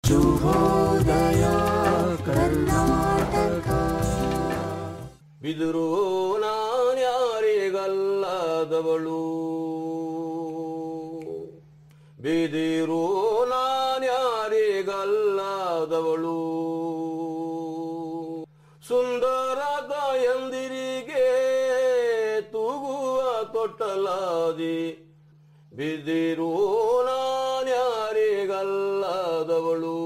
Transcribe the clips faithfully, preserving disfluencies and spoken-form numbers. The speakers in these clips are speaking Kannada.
ಶುಭೋದಯ ಕರ್ನಾಟಕ. ಬಿದಿರು ನಾನ್ಯಾರಿಗಲ್ಲದವಳು, ಬಿದಿರು ನಾನ್ಯಾರಿಗಲ್ಲದವಳು, ಸುಂದರದ ಎಂದಿರಿಗೆ ತೂಗುವ ತೊಟ್ಟಲಾದಿ, ಬಿದಿರು ನಾನ್ಯಾರಿಗಲ್ಲದವಳು,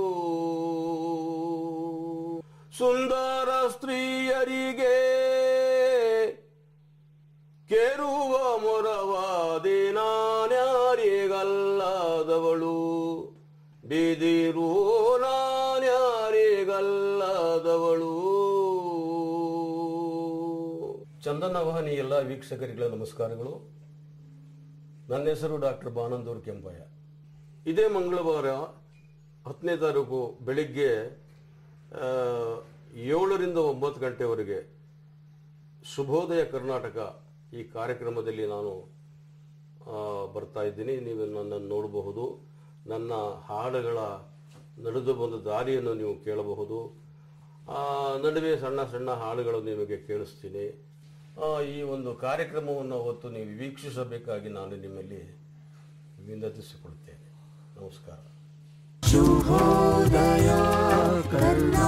ಸುಂದರ ಸ್ತ್ರೀಯರಿಗೆ ಕೆರುವ ಮೊರವಾದಿ ನಾನ್ಯಾರಿಗಲ್ಲದವಳು, ಬಿದಿರು ನಾನ್ಯಾರಿಗಲ್ಲದವಳು. ಚಂದನ ವಾಹಿನಿ ಎಲ್ಲ ವೀಕ್ಷಕರಿಗಳ ನಮಸ್ಕಾರಗಳು. ನನ್ನ ಹೆಸರು ಡಾಕ್ಟರ್ ಬಾನಂದೂರು ಕೆಂಪಯ್ಯ. ಇದೇ ಮಂಗಳವಾರ ಹತ್ತನೇ ತಾರೀಕು ಬೆಳಿಗ್ಗೆ ಏಳರಿಂದ ಒಂಬತ್ತು ಗಂಟೆವರೆಗೆ ಶುಭೋದಯ ಕರ್ನಾಟಕ ಈ ಕಾರ್ಯಕ್ರಮದಲ್ಲಿ ನಾನು ಬರ್ತಾ ಇದ್ದೀನಿ. ನೀವು ನನ್ನನ್ನು ನೋಡಬಹುದು. ನನ್ನ ಹಾಡುಗಳ ನಡೆದು ಬಂದ ದಾರಿಯನ್ನು ನೀವು ಕೇಳಬಹುದು. ನಡುವೆ ಸಣ್ಣ ಸಣ್ಣ ಹಾಡುಗಳು ನಿಮಗೆ ಕೇಳಿಸ್ತೀನಿ. ಈ ಒಂದು ಕಾರ್ಯಕ್ರಮವನ್ನು ಹೊತ್ತು ನೀವು ವೀಕ್ಷಿಸಬೇಕಾಗಿ ನಾನು ನಿಮ್ಮಲ್ಲಿ ವಿನಂತಿಸಿಕೊಳ್ಳುತ್ತೇನೆ. ನಮಸ್ಕಾರ. ಶುಭೋದಯ ಕರ್ನಾಟಕ.